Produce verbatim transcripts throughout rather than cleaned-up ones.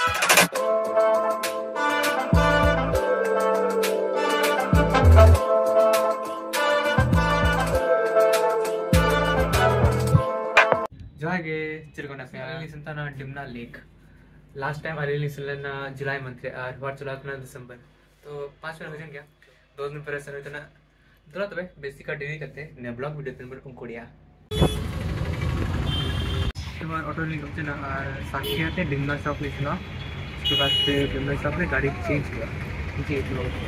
Joage Chirgona Lisantana Dimna Lake. Last time I released in July month or what July December. So पाँच minute हो क्या दो दिन पर सर इतना थोड़ा तो भाई बेसिक का डिलीट करते हैं ने ब्लॉग वीडियो पर उनको दिया तुम्हारा ऑटो लिंक होते ना साक्षी आते डिमना शॉप में सुना उसके बाद से डिमना शॉप ने गाड़ी चेंज किया जी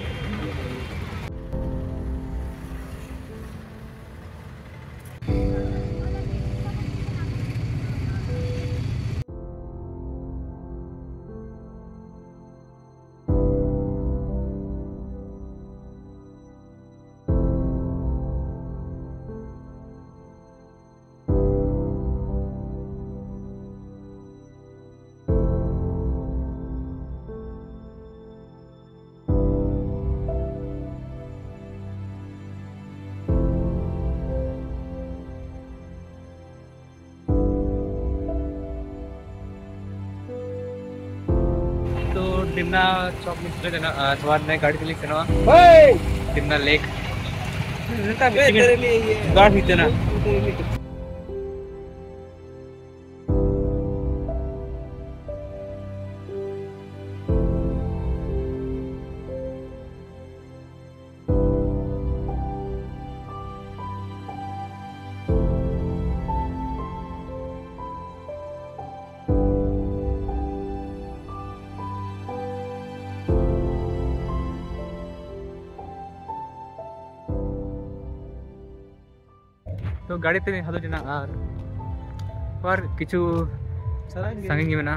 डिमना चौक में चले जाना तुम्हारे नए गाड़ी के लिए चलना डिमना लेक गाड़ी देना तो गाड़ी पे हालो जना आर पर किचु संगी में ना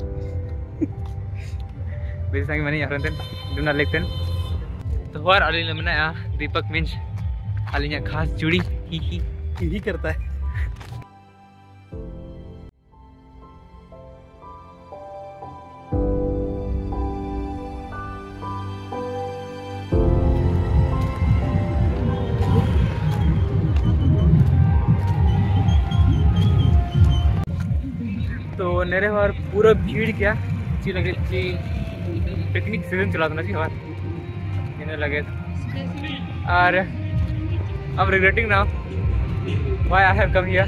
बेस संगी में यार तेन दुना लेकतेन तो और अली में ना दीपक मिंज अली खास जुड़ी ही ही ही करता है तो नेरे बार पूरा भीड़ क्या ची लगे ची पिकनिक सीजन चला था ना जी बार इन्हें लगे और I'm regretting now why I have come here.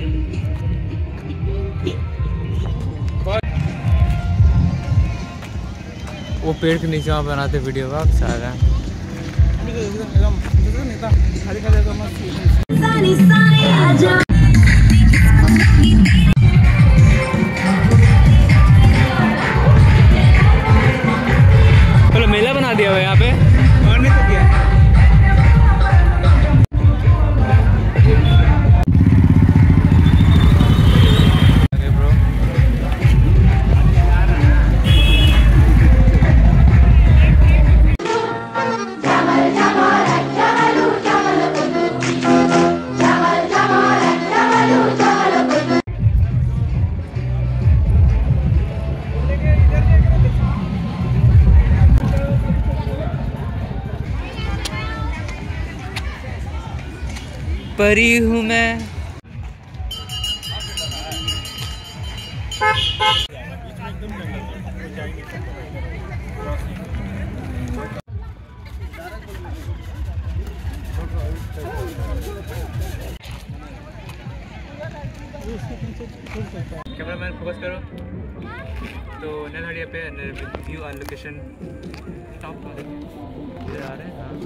वो पेड़ के नीचे वहाँ बनाते वीडियो का सारा चलो मेला बना दिया हुआ यहाँ पे और नहीं तो क्या परी हूँ मैं कैमरा मैन फोकस करो तो नलहड़िया पे व्यू और लोकेशन टॉप इधर आ रहे हैं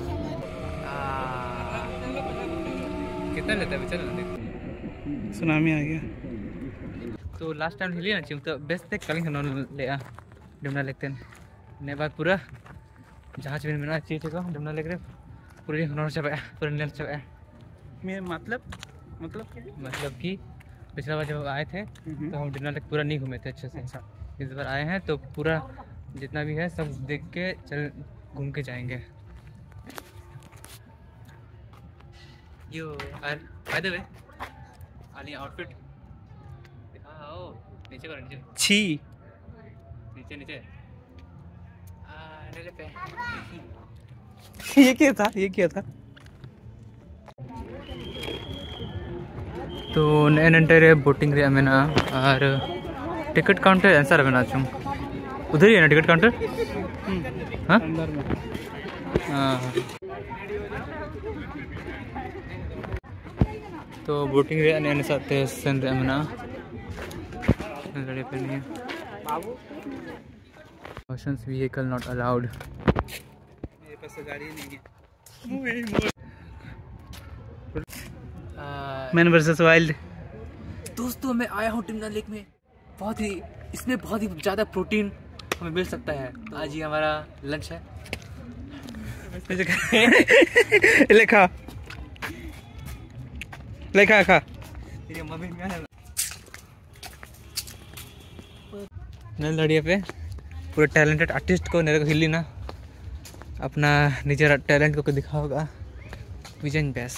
कितना लेता है चल देख सुनामी आ गया तो लास्ट टाइम हिली ना चाहिए तो बेस्ट थे कल ले आ डिमना लेते ने बाद पूरा जहाज भी मेरा चाहिए को डिमना लेकर पूरे हनोर चबा पूरे नेल चबा मैं मतलब मतलब क्या मतलब कि पिछला बार जब आए थे तो हम डिमना लेक पूरा नहीं घूमे थे अच्छे से इस बार आए हैं तो पूरा जितना भी है सब देख के चल घूम के जाएंगे यो और बाय द वे आली आउटफिट दिखाओ नीचे करो नीचे छी नीचे नीचे आ ले ले पे ये क्या था ये क्या था तो नए नंटे रे बोटिंग रे मेना और टिकट काउंटर आंसर बना चुम उधर ही है ना टिकट काउंटर? हाँ अंदर में। हाँ। तो बोटिंग रे अने साथे सेन रे मना गाड़ी पे नहीं है। Oceans vehicle not allowed। मेरे पास तो गाड़ी नहीं है। Man versus Wild. दोस्तों मैं आया हूँ टिमना लेक में। बहुत ही इसमें बहुत ही ज़्यादा प्रोटीन हमें मिल सकता है। तो आज ही हमारा लंच है। लेखा लेखा खा नलदड़िया पे पूरे टैलेंटेड आर्टिस्ट को नेरे को हिली ना अपना निजर टैलेंट को दिखा होगा विजन बैस।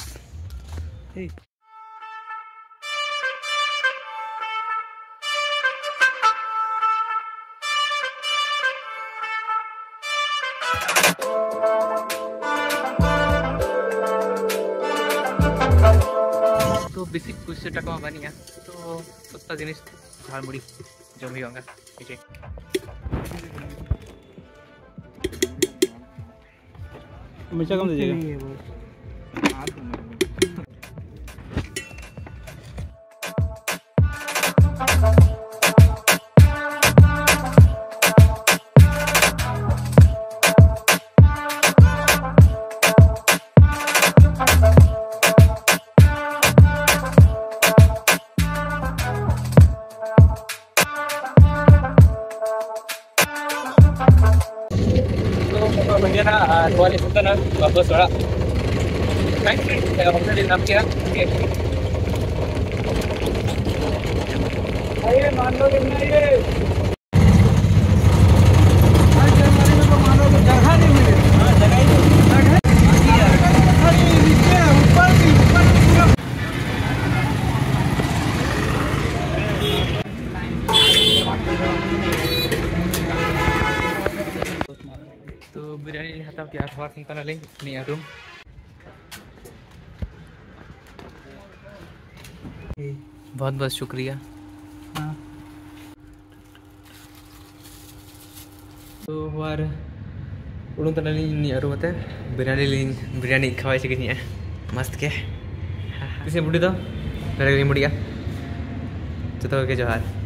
तो बेसिक कुछ टका बनी है तो सस्ता जिनिस झाड़ मुड़ी जो भी होगा ठीक है। मिर्चा कम दीजिएगा। Bagaimana kuali sultan bagus suara. Kan saya maksud di dalam kira. Oke. Ayo mano ke नहीं आज हमारे में मानो जगह नहीं मिले। हां जगह ही जगह अरे नीचे ऊपर भी ऊपर पूरा तो बिरयानी हाथाव की आठवार संतान लिंक नी रूम बहुत बहुत शुक्रिया। हाँ तो हमार उड़ून तना लिंक नी रूम ते बिरयानी लिंक बिरयानी खवाई सके नी मस्त के किसे बुढ़ी तो मेरे को बुढ़िया तो तो के जोहार।